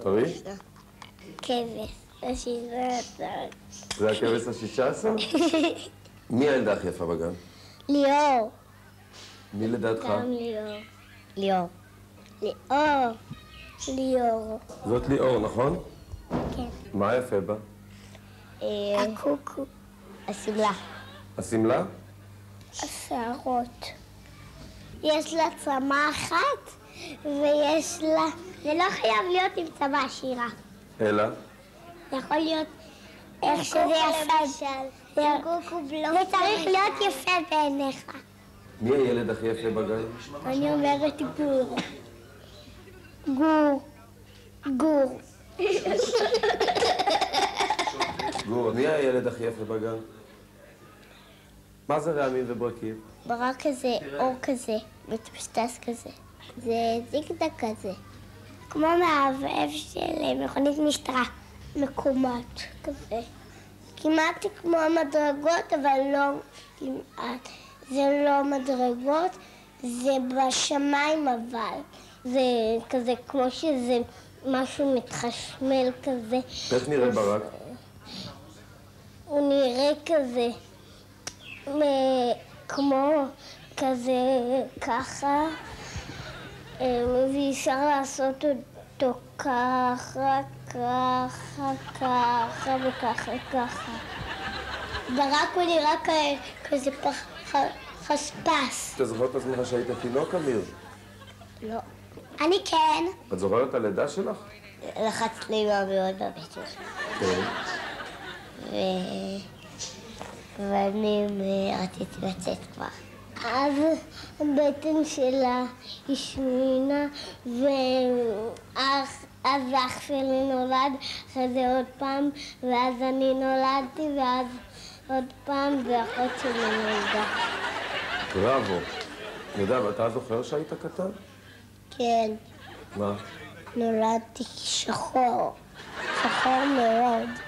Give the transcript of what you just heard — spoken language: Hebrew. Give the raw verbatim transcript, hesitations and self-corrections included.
מספרי? כבש, השישה עשר. זה הכבש השישה עשר? מי הילדה הכי יפה בגן? ליאור. מי לדעתך? גם ליאור. ליאור. ליאור. ליאור. זאת ליאור, נכון? כן. מה יפה בה? הקוקו. השמלה. השמלה? השערות. יש לה צמה אחת, ויש לה... זה לא חייב להיות עם צמה עשירה. אלא? זה יכול להיות איך שזה יפה. זה צריך להיות יפה בעיניך. מי הילד הכי יפה בגן? אני אומרת גור. גור. גור. גור, מי הילד הכי יפה בגן? מה זה רעמים וברקים? ברק כזה, אור כזה, מטושטש כזה. זה זיגזג כזה. כמו מהבהב של מכונית משטרה. מקומט כזה. כמעט כמו המדרגות, אבל לא כמעט. זה לא מדרגות, זה בשמיים אבל. זה כזה כמו שזה משהו מתחשמל כזה. איך נראה ברק? הוא נראה כזה, כמו כזה ככה, ואפשר לעשות אותו ככה, ככה, ככה וככה, ככה. ברק הוא נראה כזה חספס. אתה זוכרת את עצמך שהיית תינוק, אמיר? לא. אני כן. את זוכרת את הלידה שלך? לחצת לי מאוד בבטן. כן. ואני רציתי לצאת כבר. אז הבטן שלה השמינה, ואז אח שלי נולד, אחרי זה עוד פעם, ואז אני נולדתי, ואז עוד פעם, ואחות שלי נולדה. בראבו. יודע, ואתה זוכר שהיית קטן? כן. מה? נולדתי שחור. שחור מאוד.